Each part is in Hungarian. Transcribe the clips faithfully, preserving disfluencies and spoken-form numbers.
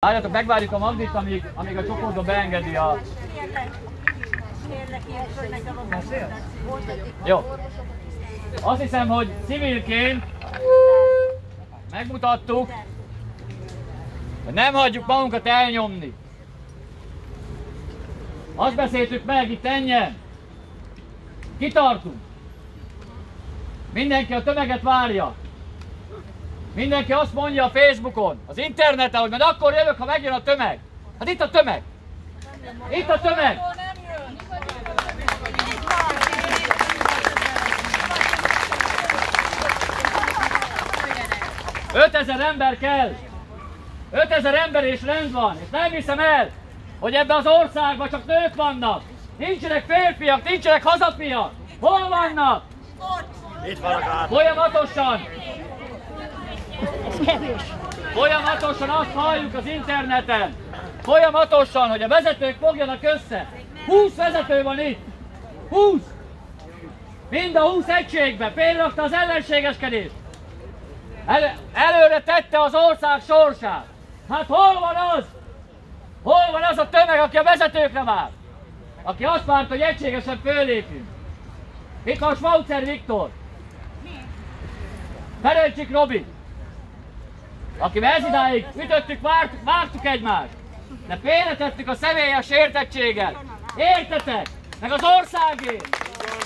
Várjatok, megvárjuk a Magdit, amíg, amíg a csoportba beengedi a... Jó. Azt hiszem, hogy civilként megmutattuk, hogy nem hagyjuk magunkat elnyomni. Azt beszéltük meg itt ennyien. Kitartunk. Mindenki a tömeget várja. Mindenki azt mondja a Facebookon, az interneten, hogy majd akkor jövök, ha megjön a tömeg. Hát itt a tömeg. Itt a tömeg. ötezer ember kell. ötezer ember és rend van. És nem hiszem el, hogy ebben az országban csak nők vannak. Nincsenek férfiak, nincsenek hazafiak. Hol vannak? Itt van a gát. Folyamatosan. Folyamatosan azt halljuk az interneten. Folyamatosan, hogy a vezetők fogjanak össze. húsz vezető van itt. húsz. Mind a húsz egységbe. Félrakta az ellenségeskedést. El, előre tette az ország sorsát. Hát hol van az? Hol van az a tömeg, aki a vezetőkre vár? Aki azt várt, hogy egységesen föllépjünk. Itt van Schmautzer Viktor. Ferencsik Robi. Akivel ez idáig ütöttük, vártuk, vártuk egymást. De félretettük a személyes értettséget. Értetek? Meg az országért.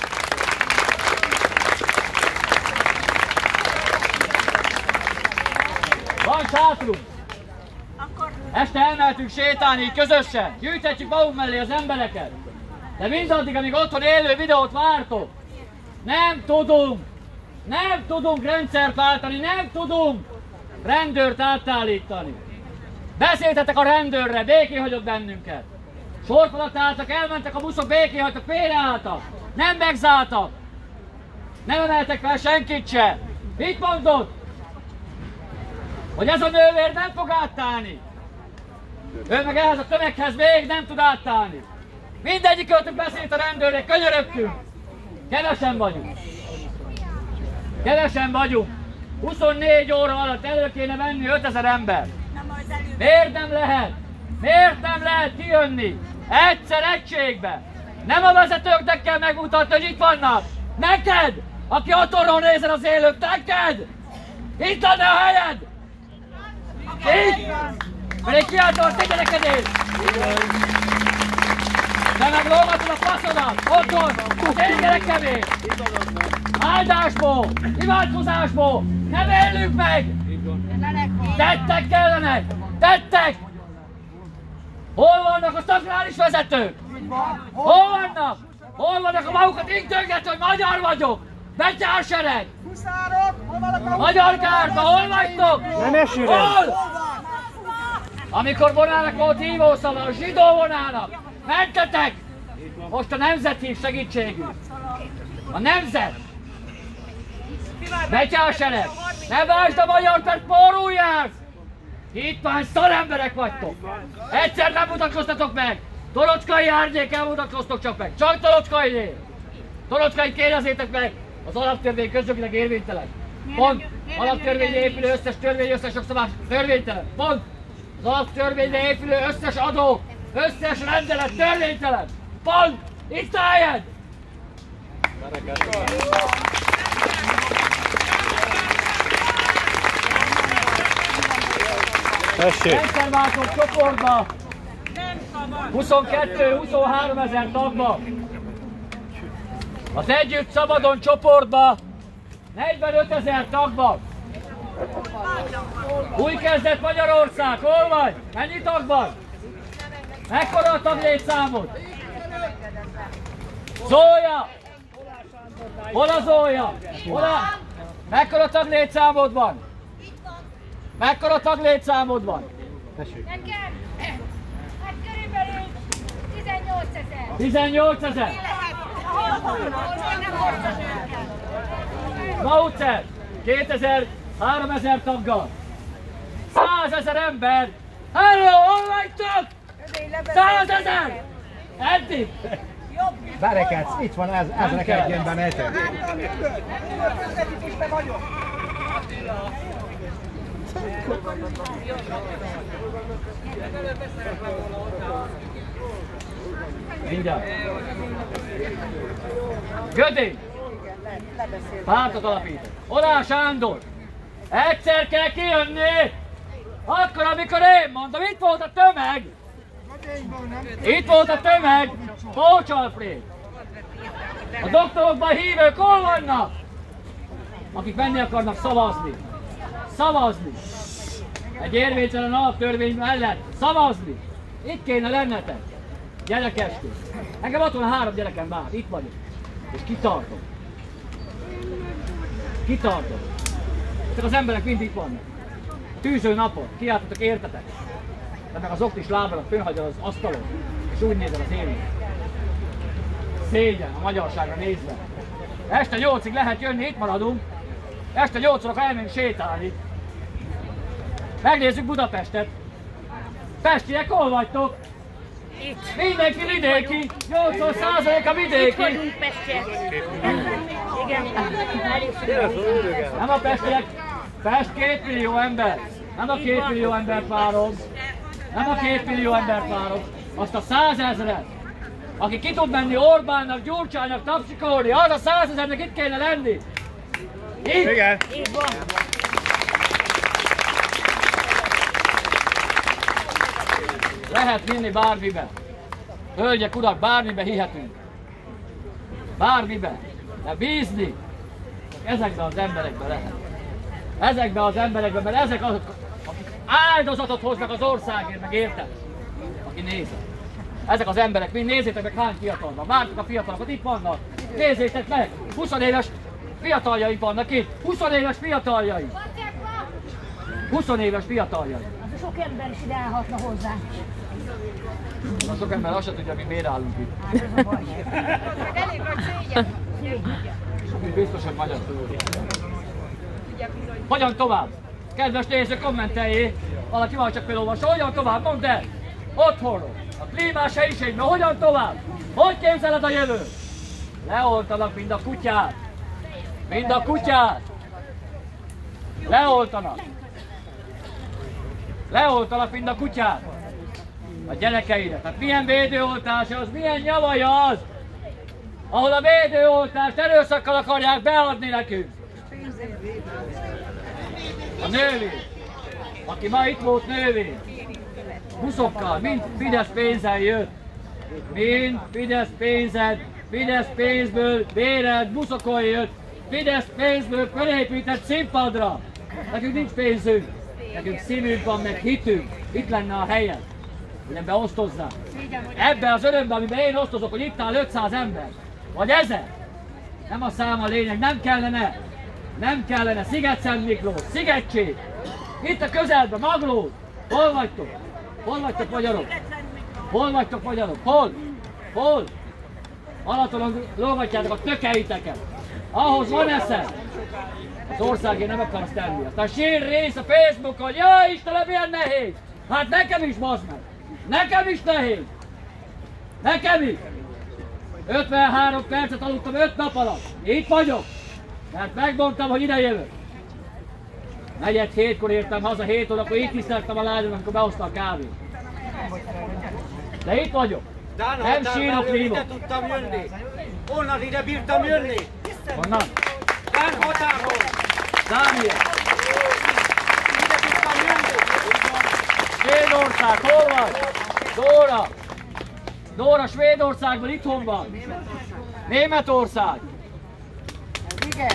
Van sátrunk. Este elmehetünk sétálni így közösen. Gyűjthetjük magunk mellé az embereket. De mindaddig, amíg otthon élő videót vártok, nem tudunk, nem tudunk rendszert váltani, nem tudunk rendőrt átállítani. Beszéltetek a rendőrre, békén hagyott bennünket. Sorfalat álltak, elmentek a buszok, békén hagytak, félreálltak. Nem megzáltak. Nem emeltek fel senkit se. Mit mondod? Hogy ez a nővér nem fog átállni. Ő meg ehhez a tömeghez még nem tud átállni. Mindegyik ötök beszélt a rendőrnek, könyörögtünk. Kevesen vagyunk. Kevesen vagyunk. huszonnégy óra alatt elő kéne venni ötezer ember. Miért nem lehet? Miért nem lehet kijönni? Egyszer egységbe. Nem a vezetőknek kell megmutatni, hogy itt vannak. Neked, aki otthonról nézel az élőt, neked! Itt lenne a helyed! Így! Pedig kiáltom a tegyenekedést! De meg lógatod a faszodat! Otthon! Az én gyerekemért! Áldásból! Imádkozásból! Nem élünk meg! Tettek kellenek! Tettek! Hol vannak a szakrális vezetők? Hol vannak? Hol vannak a magukat intőget, hogy magyar vagyok? Betyársereg! Magyar kárta, hol vagytok? Nem esőre! Hol? Amikor vonának volt hívószava, a zsidó vonának, mentetek! Most a nemzet hív segítségül. A nemzet! Betyársereg! Ne vásd a magyar, mert porul jársz! Itt már szaremberek vagytok! Egyszer nem mutatkoztatok meg! Torocskai árnyék elmutatkoztok csak meg! Csak Torocskai! Torocskai kérdezzétek meg! Az alaptörvény közjogilag érvénytelen. Pont! Alaptörvényre épülő összes törvény, összes jogszabály törvénytelen. Pont! Az alaptörvényre épülő összes adó, összes rendelet törvénytelen. Pont! Itt álljad! Rendszerváltó csoportba huszonkettő-huszonhárom ezer tagba. Az Együtt Szabadon csoportba negyvenöt ezer tagba. Új kezdet Magyarország, hol vagy? Mennyi tag van? Mekkora a taglétszámod? Zója! Hol a Zója? Hol a... Mekkora taglétszámod van? Mekkora taglétszámod van? Nekem? Hát körülbelül tizennyolc ezer. tizennyolc ezer? Schmautzer, kétezer, háromezer taggal. százezer ember. Hello, hol vagytok? százezer! Eddig? Berekedsz, itt van, ez, ez rekedjen be neked. Mindjárt. Gödény. Pártot alapított. Olá Sándor. Egyszer kell kijönni. Akkor, amikor én mondom, itt volt a tömeg. Itt volt a tömeg. Pócs Alfréd. A doktorokban hívők hol vannak? Akik menni akarnak szavazni. Szavazni. Egy érvénytelen alaptörvény mellett szavazni. Itt kéne lennetek. Gyerekesték. Engem ott van három gyerekem bár. Itt vagyok. És kitartom. Kitartom. Ezek az emberek mind itt vannak. A tűző napon. Kiáltatok értetek. De meg az oktis lábadat fönhagyod az asztalon. És úgy nézel az élmény. Szégyen a magyarságra nézve. Este nyolcig lehet jönni, itt maradunk. Este nyolcra elmegyünk sétálni. Megnézzük Budapestet. Pestiek, hol vagytok? Itt. Mindenki vidéki, nyolcvan százaléka vidéki. Itt vagyunk pestiek. Igen. Nem a pestiek. Pest két millió ember. Nem a két millió ember párom. Nem a két millió ember párom. Azt a százezret, aki ki tud menni Orbánnak, Gyurcsánynak tapsikolni, az a százezernek itt kéne lenni. Itt. Igen. Így van. Lehet vinni bármibe. Hölgyek, urak, bármibe hihetünk. Bármibe. De bízni ezekben az emberekben lehet. Ezekben az emberekben, mert ezek azok, akik áldozatot hoznak az országért, meg érted? Aki nézze. Ezek az emberek, mind nézzétek meg hány fiatal van. Vártuk a fiatalokat, itt vannak. Nézzétek meg, húsz éves fiataljaink vannak itt. húsz éves fiataljaink. húsz éves fiataljaink. Sok ember is ide állhatna hozzá. A sok ember azt se tudja, mi miért állunk itt. Hát ez a baj. Elég nagy szégyen. Mi biztos, hogy magyar. Hogyan tovább? Kedves nézők, kommenteljék! Valaki van csak felolvasó, hogyan tovább? Mondd el! Otthonról, a klímás helyiségben, hogyan tovább? Hogy képzeled a jövőt? Leoltanak mind a kutyát! Mind a kutyát! Leoltanak! Leoltanak mind a kutyát! A gyerekeire. Tehát milyen védőoltás az, milyen nyavaja az, ahol a védőoltást erőszakkal akarják beadni nekünk. A nővér, aki ma itt volt nővér, buszokkal, mind Fidesz pénzzel jött. Mind Fidesz pénzed, Fidesz pénzből bérelt buszokon jött, Fidesz pénzből felépített színpadra. Nekünk nincs pénzünk, nekünk szívünk van, meg hitünk. Itt lenne a helyen, hogy ebbe osztozzák. Ebbe az örömbe, amiben én osztozok, hogy itt áll ötszáz ember, vagy ezer. Nem a szám a lényeg, nem kellene. Nem kellene. Sziget-Szent Miklós, Szigetség. Itt a közelben, Magló. Hol vagytok? Hol vagytok magyarok? Hol vagytok magyarok? Hol? Hol? Alaton lógatjátok a tökeiteket. Ahhoz van eszed. Az országért nem akarsz tenni. Aztán sír rész a Facebookon, jaj Istenem, milyen nehéz. Hát nekem is, bazd meg. Nekem is nehéz. Nekem is. ötvenhárom percet aludtam öt nap alatt. Itt vagyok. Mert megmondtam, hogy ide jövök. Negyed hétkor értem haza, hét órakor itt tiszteltem a lágyon, amikor behozta a kávét. De itt vagyok. Nem sírok, vívok. Ide tudtam jönni. Onnan ide bírtam jönni. Honnan? Dán határól. Dániel. Ide tudtam jönni. Svédország, hol vagy? Dóra. Dóra Svédországban itthon van. Németország. Igen.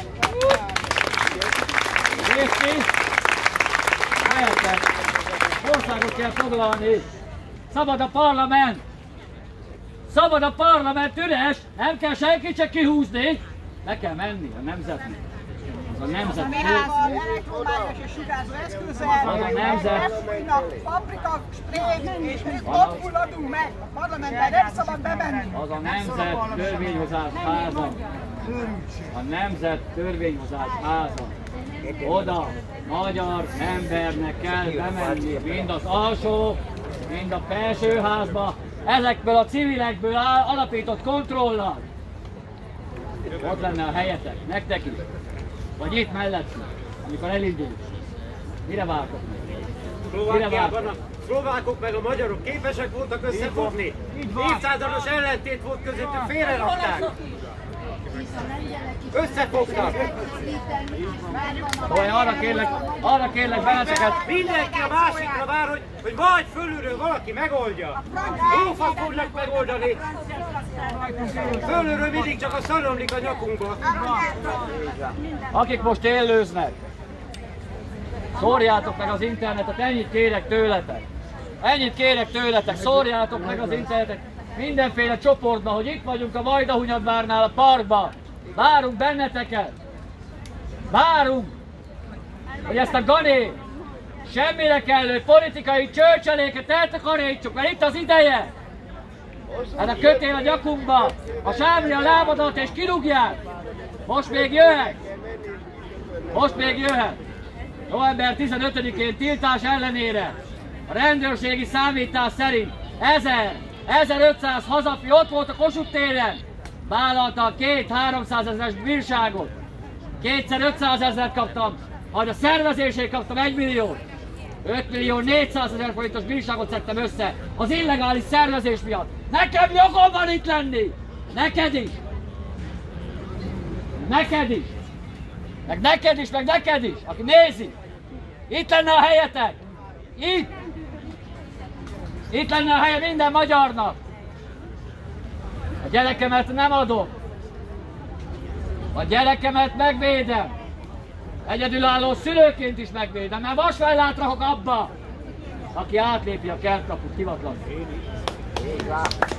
Nézd ki! Mehetek! Országot kell foglalni! Szabad a parlament! Szabad a parlament, üres! Nem kell senkit se kihúzni! Le kell menni a nemzetnek! Az a nemzet! Elektromágneses és sugárzó eszközzel, Az a nemzet! paprika, spré, és még ott fulladunk meg! A parlamentben nem szabad bemenni! Az a nemzet törvényhozás háza! A nemzet törvényhozás háza! Oda magyar embernek kell bemenni, mind az alsó, mind a felsőházba, ezekből a civilekből alapított kontrollal. Ott lenne a helyetek, nektek is. Vagy itt mellettünk, amikor elindulunk. Mire vártok meg? Mire vártok? szlovákok meg a magyarok képesek voltak összefogni. Évszázados ellentét volt közöttük, félrerakták. Összefogtak. Olyan, arra kérlek, arra kérlek benneteket. Mindenki a másikra vár, hogy, hogy majd fölülről valaki megoldja. Lófasz fognak megoldani. Fölülről mindig csak a szaromlik a nyakunkba. Akik most élőznek, szórjátok meg az internetet, ennyit kérek tőletek. Ennyit kérek tőletek, szórjátok meg az internetet mindenféle csoportban, hogy itt vagyunk a Vajdahunyadvárnál a parkban. Várunk benneteket. Várunk, hogy ezt a Gani semmire kellő politikai csőcseléket eltakarítsuk, mert itt az ideje. Ez a kötél a nyakunkba, a sávri a lábadat és kirúgják. Most még jöhet. Most még jöhet. november tizenötödikén tiltás ellenére a rendőrségi számítás szerint ezer-ezerötszáz hazafi ott volt a Kossuth téren, vállalta a két-háromszázezeres bírságot. Kétszer ötszázezret kaptam, majd a szervezésért kaptam egy milliót. öt millió négyszázezer forintos bírságot szedtem össze az illegális szervezés miatt. Nekem jogom van itt lenni! Neked is! Neked is! Meg neked is, meg neked is, aki nézi! Itt lenne a helyetek! Itt! Itt lenne a helye minden magyarnak! A gyerekemet nem adom! A gyerekemet megvédem! Egyedülálló szülőként is megvédem, mert vasfellát rakok abba, aki átlépi a kertkaput hivatlanul.